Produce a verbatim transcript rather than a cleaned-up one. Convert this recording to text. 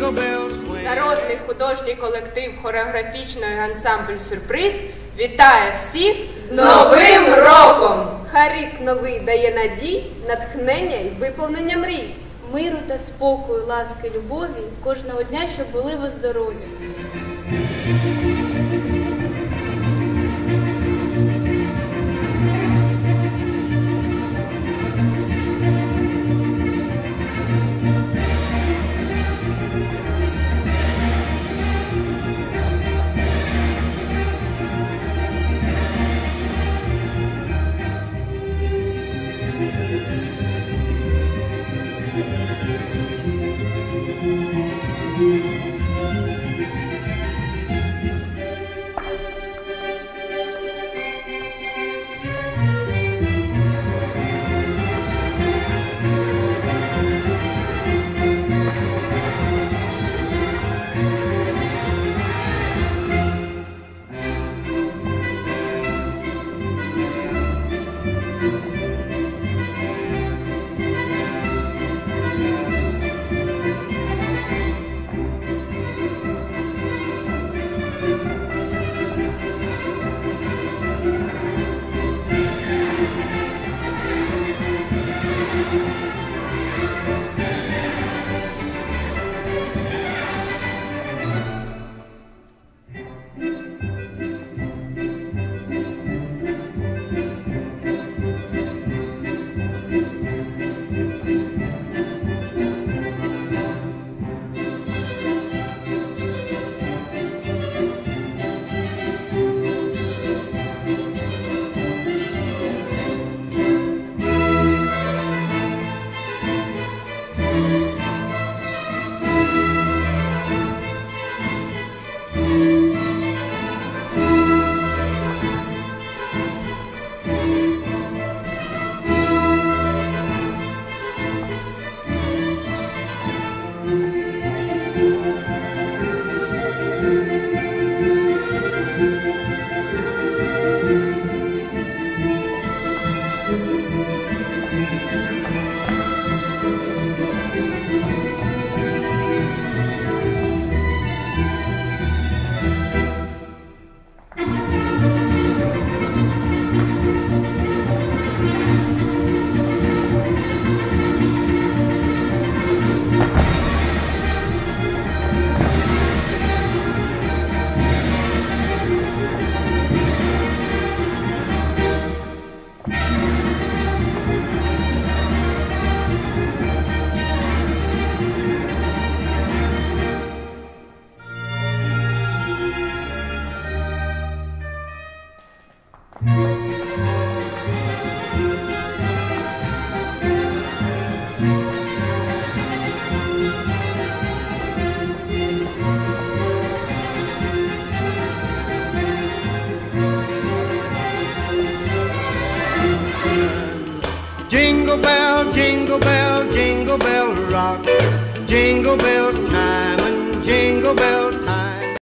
Народний художній колектив хореографічної ансамбль «Сюрприз» вітає всіх з Новим роком! Хай рік новий дає надій, натхнення і виповнення мрій. Миру та спокою, ласки, любові кожного дня, щоб були ви здорові. Jingle bell, jingle bell, jingle bell rock. Jingle bells chime and jingle bells